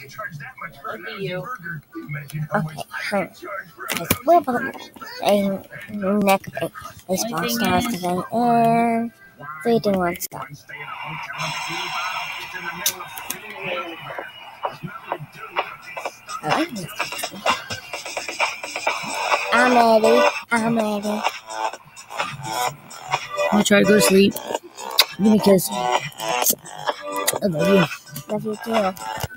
Okay, we're about a neck baseball stars today, and 3, 2, 1, stop. I like this. I'm ready. I'll try to go to sleep. Give me a kiss. I love you. Love you too.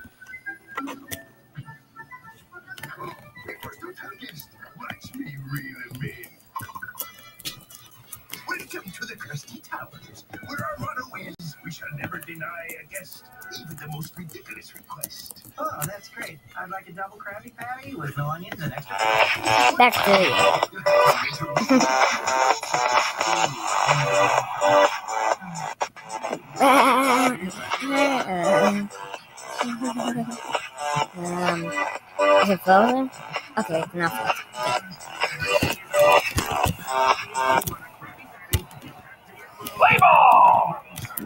Welcome to the Krusty Towers, where our motto is, we shall never deny a guest, even the most ridiculous request. Oh, that's great. I'd like a double Krabby Patty with no onions and extra. Back to you. Is it frozen? Okay, it's not frozen. Play ball!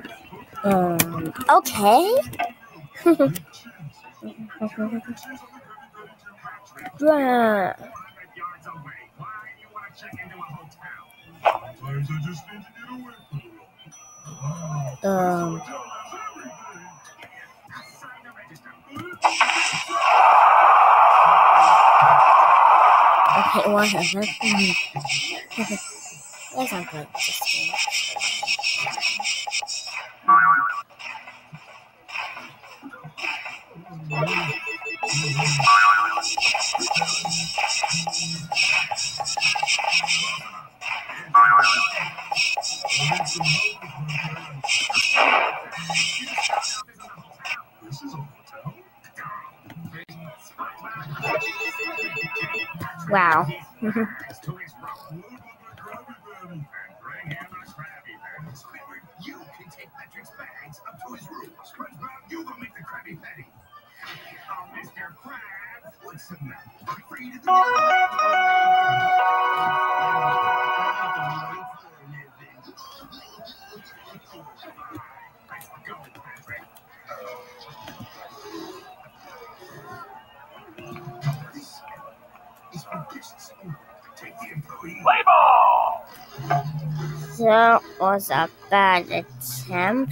Okay. Yeah. Okay, whatever. Yes, I'm playing this game. Wow. You can take Patrick's bags up to his room. SpongeBob, you go make the Krabby Patty. Oh, Mr. Krabs, what's the matter? I'm free to Let's go, Patrick. This is for guests only. Take the employee. Play ball! That was a bad attempt.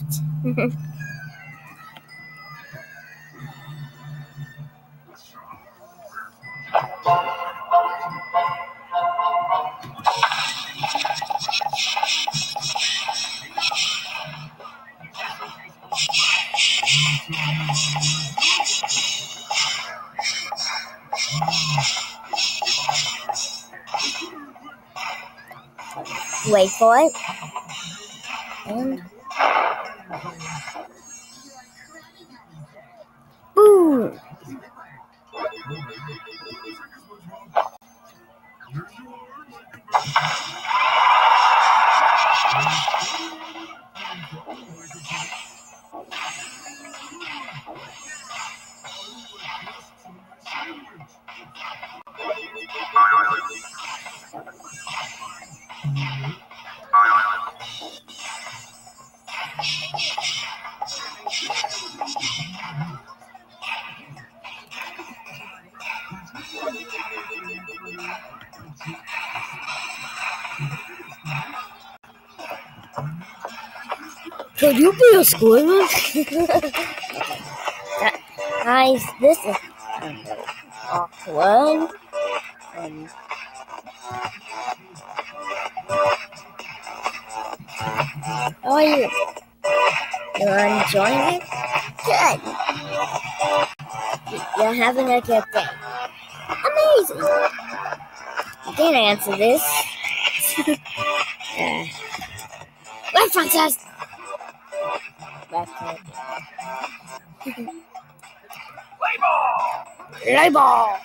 Wait for it. And boom. Could you be a squirrel? Guys, this is awkward. How are you? You're enjoying it? Good. You're having a good day. Amazing. You can't answer this. Right, Frances. Play ball! Play ball.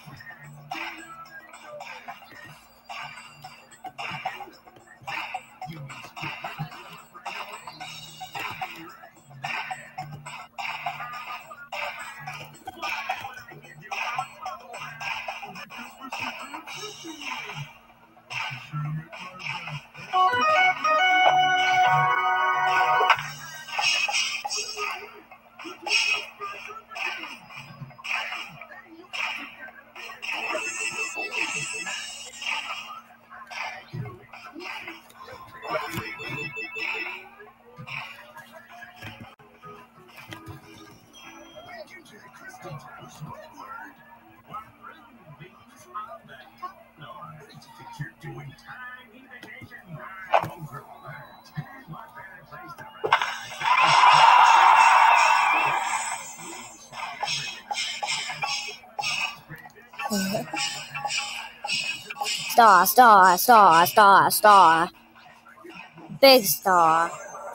Star, star, star, star, star. Big star.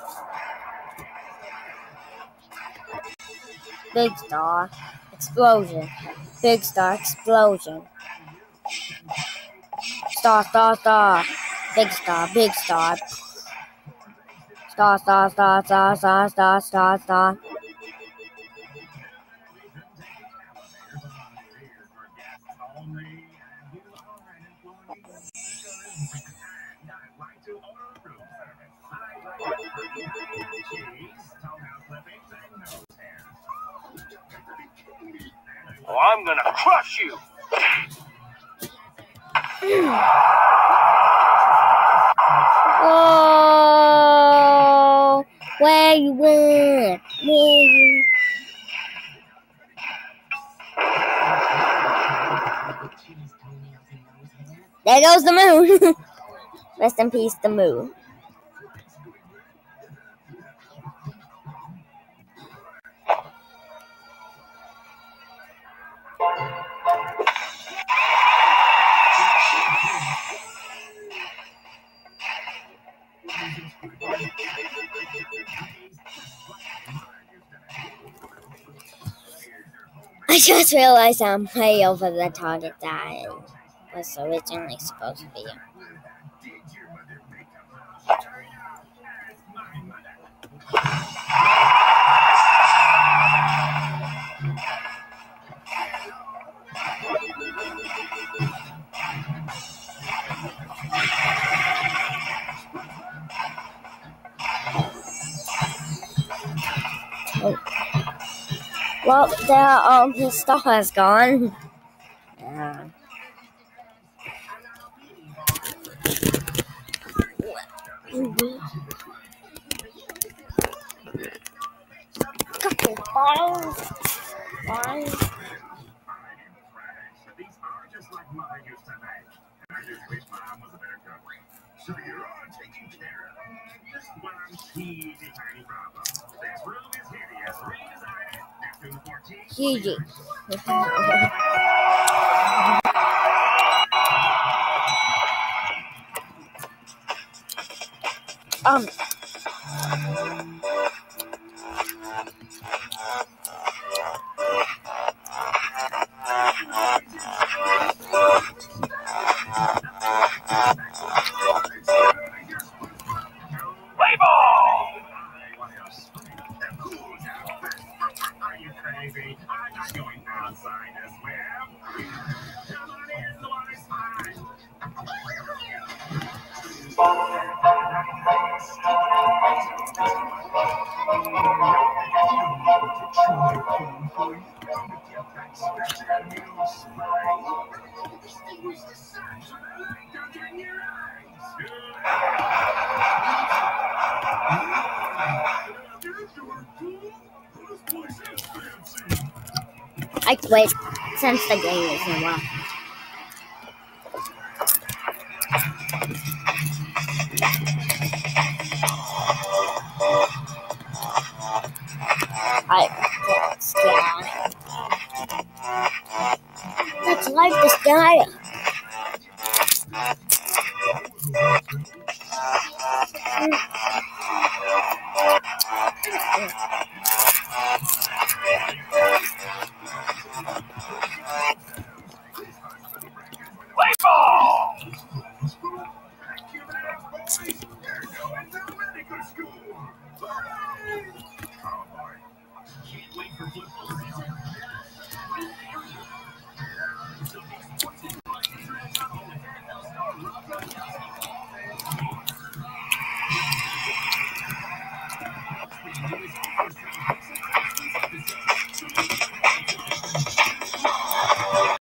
Big star. Explosion. Big star explosion. Star, star, star. Big star, big star. Star, star, star, star, star, star, star, star. Oh, I'm gonna crush you! Oh, where you went? Where you? There goes the moon. Rest in peace, the moon. I just realized I'm way over the target that was originally supposed to be. Oh. Well, his star is gone. So you're all taken care of. Just one teeny tiny problem. This room is hideous. Redesign it after the 14th. Gigi. Are you crazy? I'm not going outside to swim. Come on in, the water's fine. Distinguish the sun so the light don't get in your eyes. I quit since the game isn't well. Let's light this guy up.